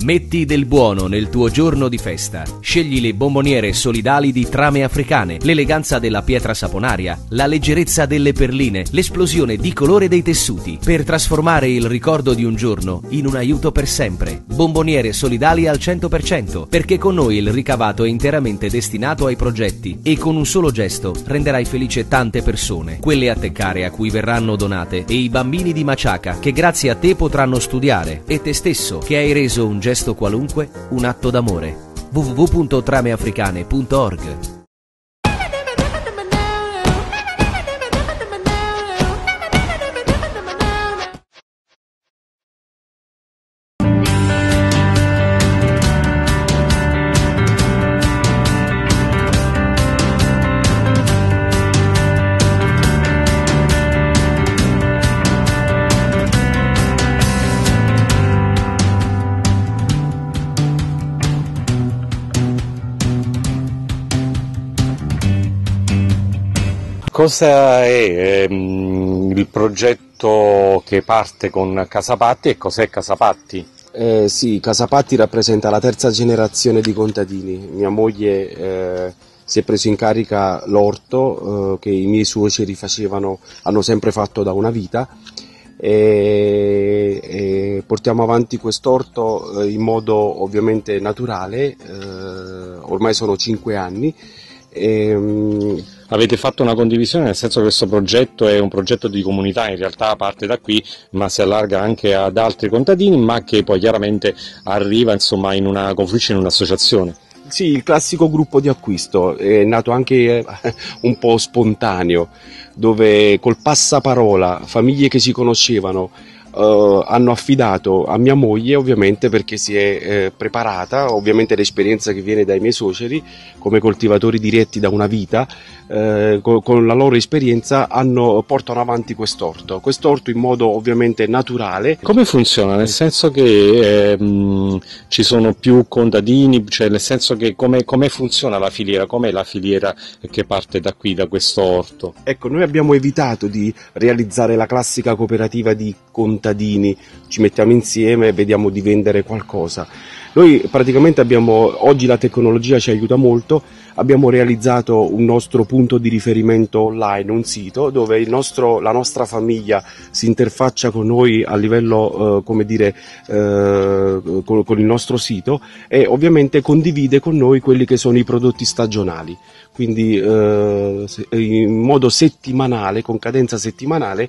Metti del buono nel tuo giorno di festa. Scegli le bomboniere solidali di Trame Africane, l'eleganza della pietra saponaria, la leggerezza delle perline, l'esplosione di colore dei tessuti, per trasformare il ricordo di un giorno in un aiuto per sempre. Bomboniere solidali al 100%, perché con noi il ricavato è interamente destinato ai progetti e con un solo gesto renderai felice tante persone, quelle a Teccare a cui verranno donate e i bambini di Maciaca che grazie a te potranno studiare, e te stesso che hai reso un gesto qualunque un atto d'amore. www.trameafricane.org. Cosa è il progetto che parte con Casapatti e cos'è Casapatti? Sì, Casapatti rappresenta la terza generazione di contadini. Mia moglie si è preso in carica l'orto che i miei suoceri hanno sempre fatto da una vita, e portiamo avanti quest'orto in modo ovviamente naturale, ormai sono 5 anni. Avete fatto una condivisione, nel senso che questo progetto è un progetto di comunità, in realtà parte da qui ma si allarga anche ad altri contadini, ma che poi chiaramente arriva insomma confluisce in un'associazione. Sì, il classico gruppo di acquisto è nato anche un po' spontaneo, dove col passaparola famiglie che si conoscevano hanno affidato a mia moglie, ovviamente perché si è preparata, ovviamente l'esperienza che viene dai miei suoceri come coltivatori diretti da una vita, con la loro esperienza portano avanti quest'orto in modo ovviamente naturale. Come funziona? Nel senso che ci sono più contadini, cioè nel senso che come funziona la filiera, com'è la filiera che parte da qui, da questo orto? Ecco, noi abbiamo evitato di realizzare la classica cooperativa di contadini, ci mettiamo insieme e vediamo di vendere qualcosa. Noi praticamente oggi la tecnologia ci aiuta molto, abbiamo realizzato un nostro punto di riferimento online, un sito dove la nostra famiglia si interfaccia con noi a livello, con il nostro sito, e ovviamente condivide con noi quelli che sono i prodotti stagionali. Quindi in modo settimanale, con cadenza settimanale,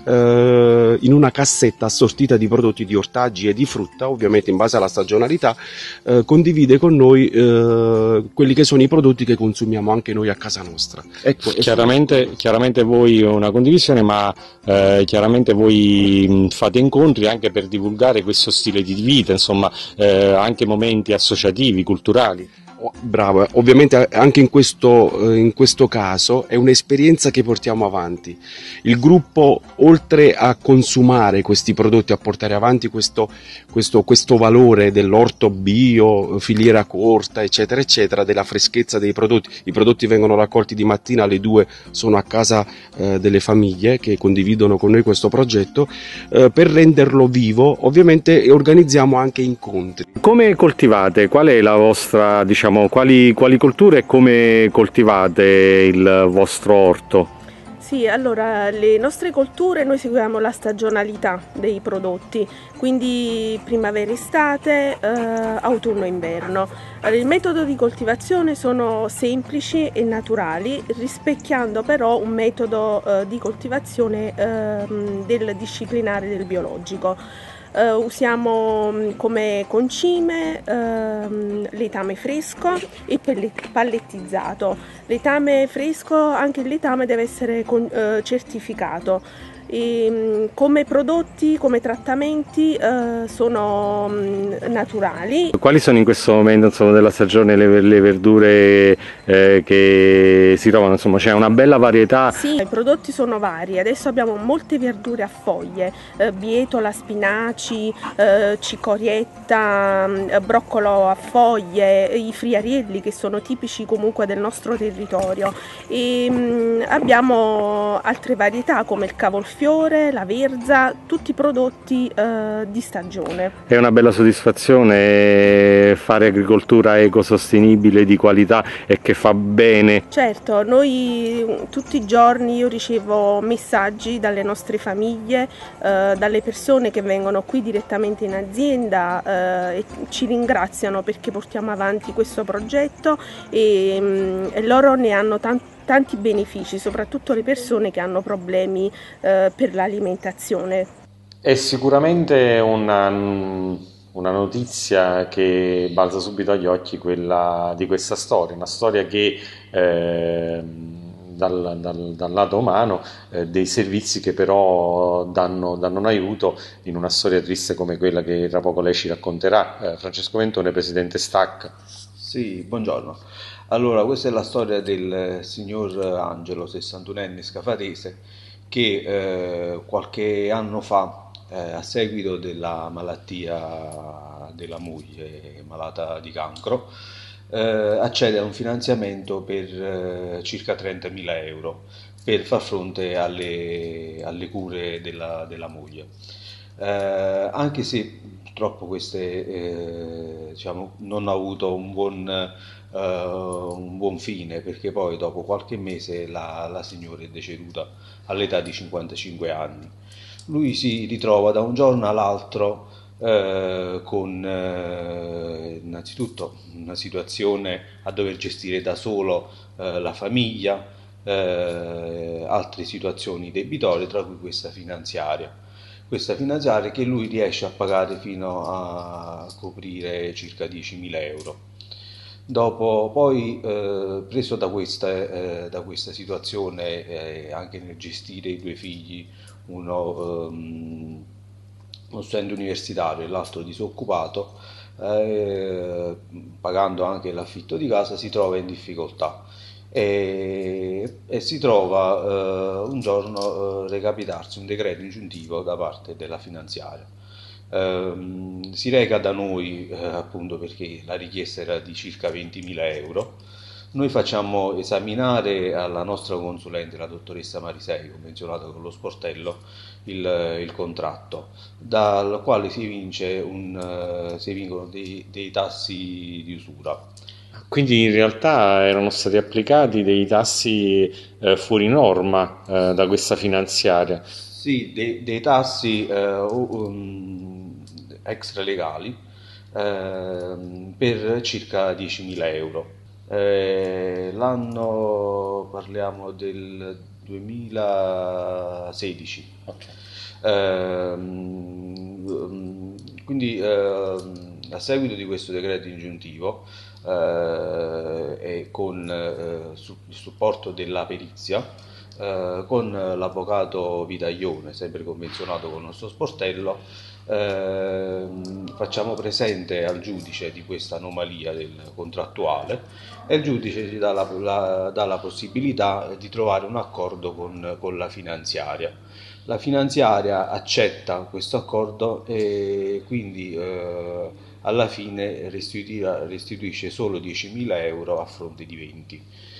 in una cassetta assortita di prodotti di ortaggi e di frutta, ovviamente in base alla stagionalità, condivide con noi quelli che sono i prodotti che consumiamo anche noi a casa nostra. Ecco, chiaramente voi una condivisione, ma chiaramente voi fate incontri anche per divulgare questo stile di vita, insomma anche momenti associativi, culturali. Bravo, ovviamente anche in questo caso è un'esperienza che portiamo avanti. Il gruppo, oltre a consumare questi prodotti, a portare avanti questo valore dell'orto bio, filiera corta, eccetera, eccetera, della freschezza dei prodotti. I prodotti vengono raccolti di mattina alle 2, sono a casa delle famiglie che condividono con noi questo progetto. Per renderlo vivo, ovviamente organizziamo anche incontri. Come coltivate? Qual è la vostra, quali colture e come coltivate il vostro orto? Sì, allora le nostre colture noi seguiamo la stagionalità dei prodotti, quindi primavera-estate, autunno-inverno. Il metodo di coltivazione sono semplici e naturali, rispecchiando però un metodo di coltivazione del disciplinare del biologico. Usiamo come concime letame fresco e pallettizzato. Letame fresco, anche il letame deve essere certificato. Come prodotti, come trattamenti sono naturali. Quali sono in questo momento della stagione le verdure che si trovano? Insomma, c'è una bella varietà. Sì, i prodotti sono vari. Adesso abbiamo molte verdure a foglie, bietola, spinaci, cicorietta, broccolo a foglie, i friarielli che sono tipici comunque del nostro territorio. E abbiamo altre varietà come il cavolfiore, millefiore, la verza, tutti prodotti di stagione. È una bella soddisfazione fare agricoltura ecosostenibile di qualità e che fa bene. Certo, noi tutti i giorni io ricevo messaggi dalle nostre famiglie, dalle persone che vengono qui direttamente in azienda e ci ringraziano perché portiamo avanti questo progetto e loro ne hanno tanti benefici, soprattutto le persone che hanno problemi per l'alimentazione. È sicuramente una notizia che balza subito agli occhi, quella di questa storia, una storia che dal lato umano dei servizi che però danno un aiuto in una storia triste come quella che tra poco lei ci racconterà. Francesco Ventone, presidente STAC. Sì, buongiorno. Allora, questa è la storia del signor Angelo, 61enne scafatese, che qualche anno fa, a seguito della malattia della moglie malata di cancro, accede a un finanziamento per circa 30.000 euro per far fronte alle cure della moglie. Anche se purtroppo queste diciamo, non ha avuto un buon fine, perché poi dopo qualche mese la signora è deceduta all'età di 55 anni. Lui si ritrova da un giorno all'altro con innanzitutto una situazione a dover gestire da solo la famiglia, altre situazioni debitorie, tra cui questa finanziaria che lui riesce a pagare fino a coprire circa 10.000 euro. Dopo poi, preso da questa situazione, anche nel gestire i due figli, uno studente universitario e l'altro disoccupato, pagando anche l'affitto di casa, si trova in difficoltà e si trova un giorno recapitarsi un decreto ingiuntivo da parte della finanziaria. Si reca da noi appunto perché la richiesta era di circa 20.000 euro. Noi facciamo esaminare alla nostra consulente, la dottoressa Marisei, convenzionata con lo sportello, il contratto, dal quale si vincono dei tassi di usura. Quindi in realtà erano stati applicati dei tassi fuori norma da questa finanziaria. Sì, dei tassi extralegali per circa 10.000 euro. L'anno parliamo del 2016. Okay. Quindi a seguito di questo decreto ingiuntivo e con il supporto della perizia, con l'avvocato Vitaglione, sempre convenzionato con il nostro sportello, facciamo presente al giudice di questa anomalia del contrattuale e il giudice ci dà la possibilità di trovare un accordo con la finanziaria. La finanziaria accetta questo accordo e quindi alla fine restituisce solo 10.000 euro a fronte di 20.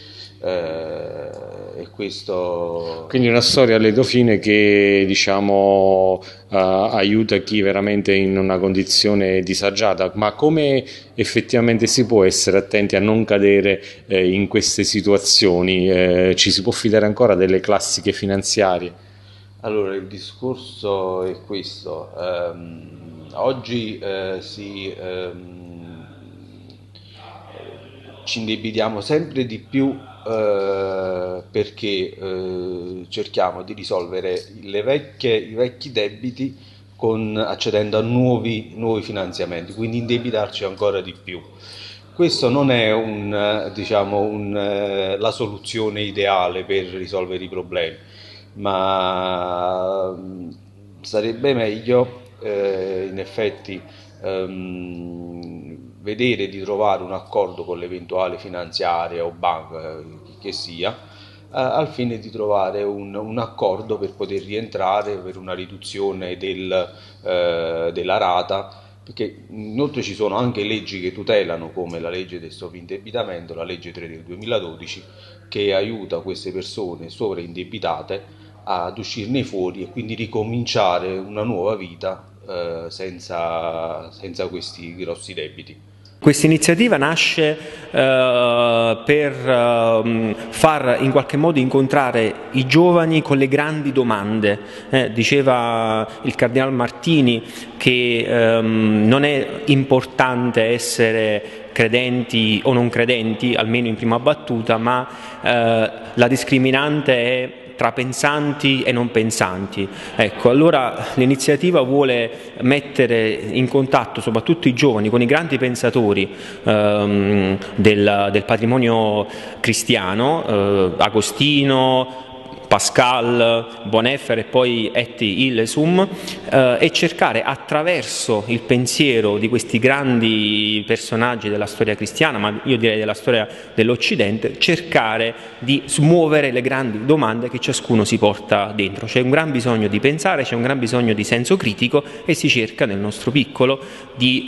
E questo... Quindi una storia a lieto fine che diciamo aiuta chi veramente è in una condizione disagiata, ma come effettivamente si può essere attenti a non cadere in queste situazioni? Ci si può fidare ancora delle classiche finanziarie? Allora, il discorso è questo. Oggi ci indebitiamo sempre di più perché cerchiamo di risolvere i vecchi debiti accedendo a nuovi finanziamenti, quindi indebitarci ancora di più. Questo non è la soluzione ideale per risolvere i problemi, ma sarebbe meglio in effetti vedere di trovare un accordo con l'eventuale finanziaria o banca che sia, al fine di trovare un accordo per poter rientrare per una riduzione della rata, perché inoltre ci sono anche leggi che tutelano, come la legge del sovraindebitamento, la legge 3 del 2012, che aiuta queste persone sovraindebitate ad uscirne fuori e quindi ricominciare una nuova vita senza questi grossi debiti. Questa iniziativa nasce per far in qualche modo incontrare i giovani con le grandi domande. Diceva il Cardinal Martini che non è importante essere credenti o non credenti, almeno in prima battuta, ma la discriminante è tra pensanti e non pensanti. Ecco, allora l'iniziativa vuole mettere in contatto soprattutto i giovani con i grandi pensatori del patrimonio cristiano, Agostino, Pascal, Bonhoeffer e poi Etty Hillesum, e cercare attraverso il pensiero di questi grandi personaggi della storia cristiana, ma io direi della storia dell'Occidente, cercare di smuovere le grandi domande che ciascuno si porta dentro. C'è un gran bisogno di pensare, c'è un gran bisogno di senso critico e si cerca nel nostro piccolo di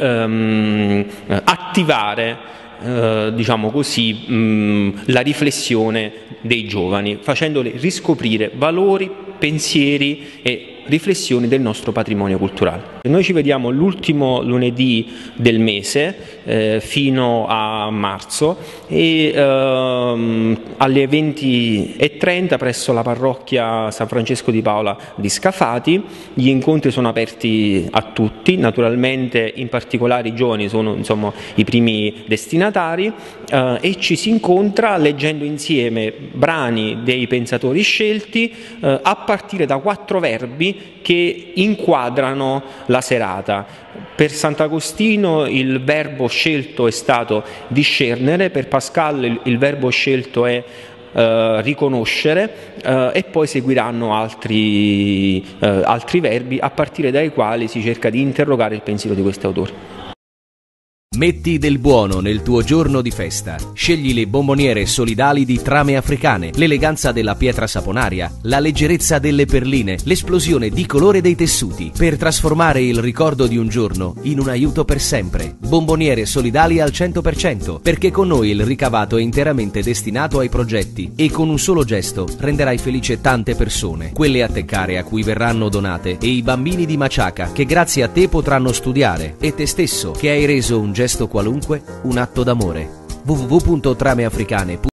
attivare diciamo così, la riflessione dei giovani, facendoli riscoprire valori, pensieri e riflessioni del nostro patrimonio culturale. Noi ci vediamo l'ultimo lunedì del mese fino a marzo e alle 20:30 presso la parrocchia San Francesco di Paola di Scafati. Gli incontri sono aperti a tutti, naturalmente in particolare i giovani sono insomma i primi destinatari, e ci si incontra leggendo insieme brani dei pensatori scelti a partire da 4 verbi che inquadrano la serata. Per Sant'Agostino il verbo scelto è stato discernere, per Pascal il verbo scelto è riconoscere, e poi seguiranno altri verbi a partire dai quali si cerca di interrogare il pensiero di questi autori. Metti del buono nel tuo giorno di festa. Scegli le bomboniere solidali di Trame Africane, l'eleganza della pietra saponaria, la leggerezza delle perline, l'esplosione di colore dei tessuti, per trasformare il ricordo di un giorno in un aiuto per sempre. Bomboniere solidali al 100%, perché con noi il ricavato è interamente destinato ai progetti e con un solo gesto renderai felice tante persone, quelle a Teccare a cui verranno donate e i bambini di Maciaca che grazie a te potranno studiare, e te stesso che hai reso un gesto qualunque un atto d'amore. www.trameafricane.it